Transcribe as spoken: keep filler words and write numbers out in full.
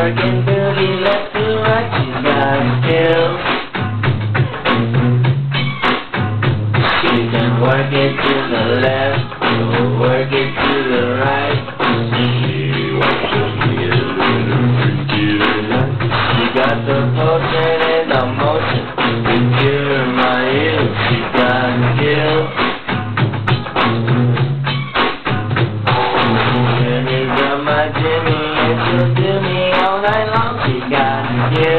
working booty left to right, she's got skills. She can work it to the left, or work it to the right. She wants to get a little freaky tonight. She got the potion and the motion to cure my ills. She got skills. Jimmy, and she'll do me all night long. She got skills.